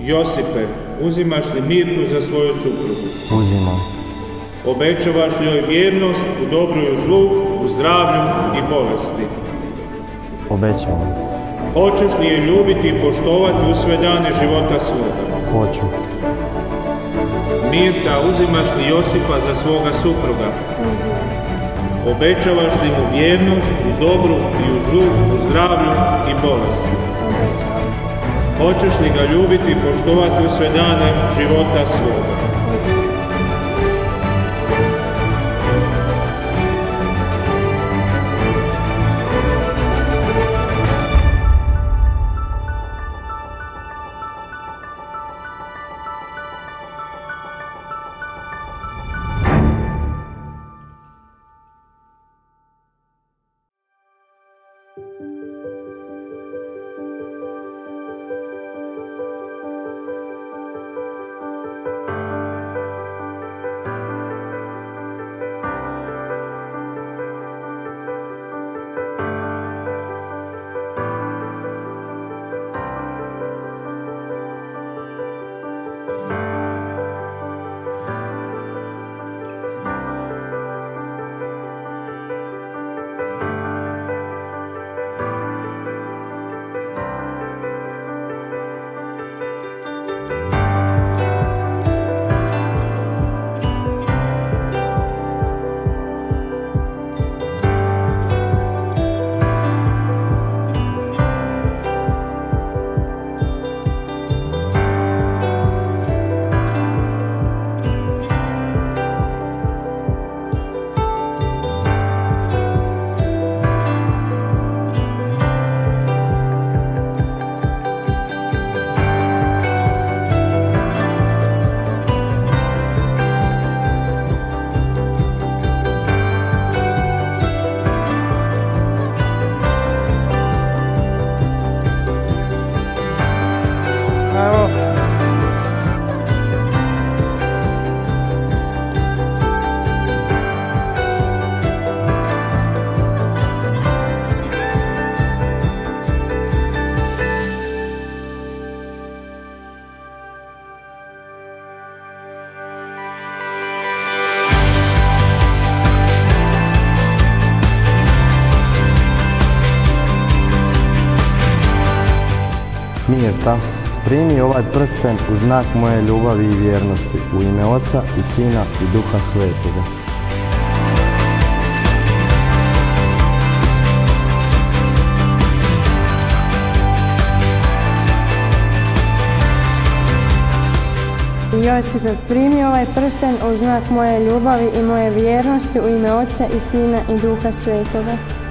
Josipe, uzimaš li Mirtu za svoju suprugu? Uzimam. Obećavaš li joj vjernost u dobru i u zlu, u zdravlju i bolesti? Obećavam. Hoćeš li je ljubiti i poštovati u sve dane života svoga? Hoću. Mirta, uzimaš li Josipa za svoga supruga? Obećavaš li mu vjernost u dobru i u zlu, u zdravlju i bolesti? Hoćeš li ga ljubiti i poštovati u sve dane života svoga? Mirta, primi ovaj prsten u znak moje ljubavi i vjernosti, u ime Oca i Sina i Duha Svetoga. Josipe, primi ovaj prsten u znak moje ljubavi i moje vjernosti, u ime Oca i Sina i Duha Svetoga.